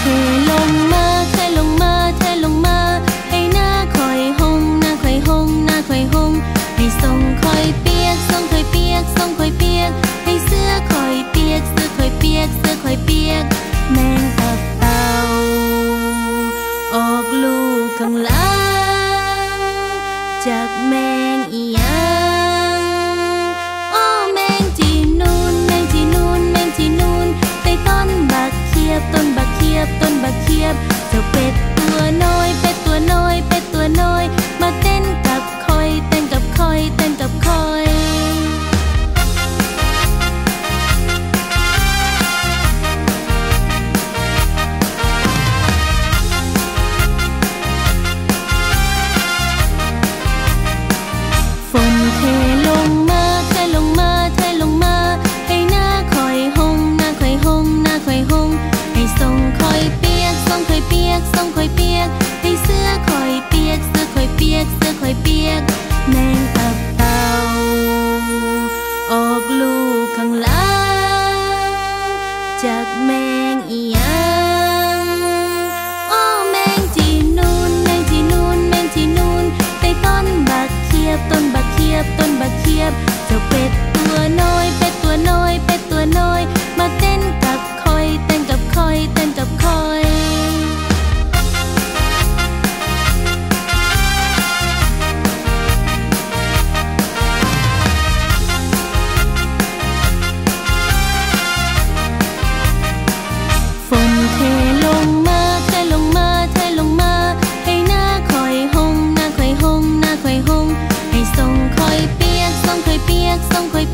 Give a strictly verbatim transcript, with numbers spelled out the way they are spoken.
ลงมาเทลงมาเทลงมาให้หน้าคอยหงหน้าคอยหงหน้าคอยหงให้ทรงคอยเปียกทรงคอยเปียกทรงคอยเปียกให้เสื้อคอยเปียกเสื้อคอยเปียกเสื้อคอยเปียกแมงตับเต่าออกลูกข้างหลังจากแมงอีหยังอ้อแมงจีนูนแมงจีนูนแมงจีนูนใต้ต้นบักเขียบต้นบักเขียบต้นบักเขียบเจ้าเป็ดตัวน้อยเป็ดตัวน้อยเป็ดตัวน้อยมาเต้นกับคอยเต้นกับคอยเต้นกับคอยฝนเทลงมาเทลงมาเทลงมาให้หน้าคอยหงหน้าคอยหงหน้าคอยหงให้ทรงคอยเปียกทรงคอยเปียกทรงคอยเปียกให้เสื้อคอยเปียกเสื้อคอยเปียกเสื้อคอยเปียกแมงตับเต่าออกลูกข้างหลังจากแมงอีหยังอ้อแมงจีนูนแมงจีนูนแมงจีนูนใต้ต้นบักเขียบต้นบักเขียบต้นบักเขียบเจ้าเป็ดตัวน้อยเป็ดตัวน้อยเป็ดตัวน้อยมาเต้นกับคอยเต้นกับคอยเต้นกับคอยฝนเทลงมาเทลงมาเทลงมาให้หน้าคอยหงหน้าคอยหงหน้าคอยหงให้ทรงคอยเปียกทรงคอยเปียกทรงคอย